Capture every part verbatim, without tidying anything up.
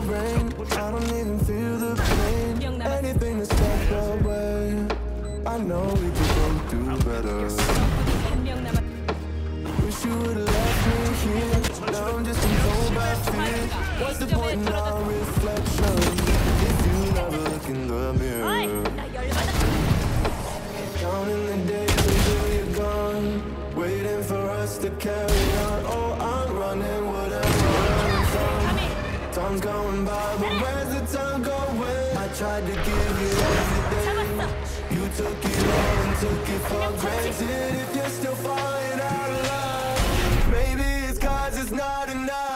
rain. I don't even feel the pain. Anything to step away. I know we could both do better. Wish you would've left me here. Now I'm just controlled by fear. What's the point in our reflection if you never look in the mirror? Counting the days until you're gone, waiting for us to carry on. Oh, I'm running, what am I running from? Time's going by, but where's the time going? I tried to give you everything. You took it all and took it for granted. If you're still falling out of love, maybe it's 'cause it's not enough.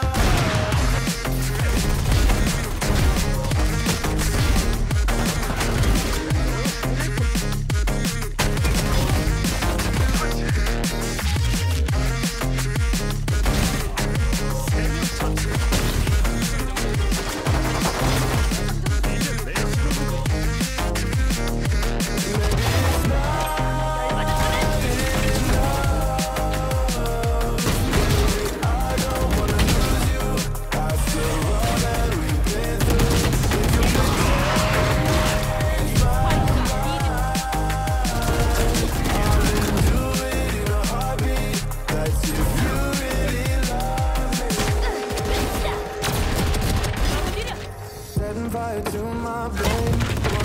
Fire to my brain.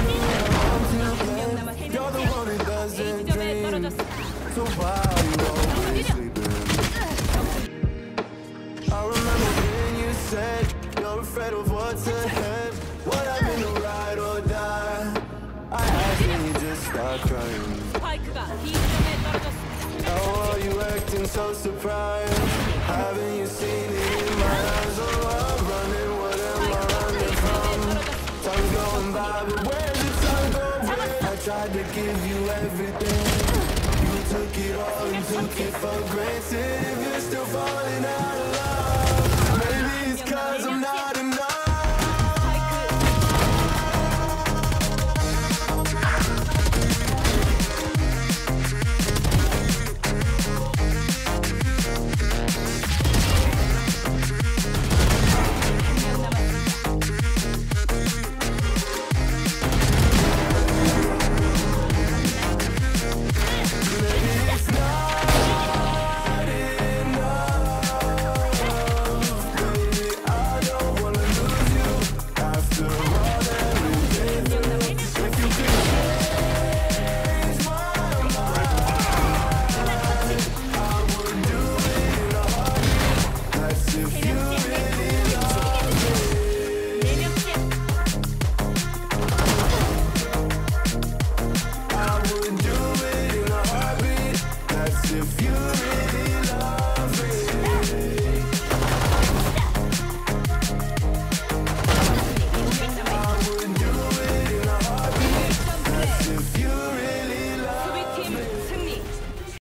You're the one who doesn't dream. So why are you always sleeping? I remember when you said you're afraid of what's ahead. What happened to ride or die? I asked and you just start crying. How are you acting so surprised? Haven't you seen it in my eyes? Oh, I'm running, what am I running from? Time's going by, but where's the time going? I tried to give you everything. You took it all and took it for granted. If you're still falling out of love, maybe it's 'cause I'm not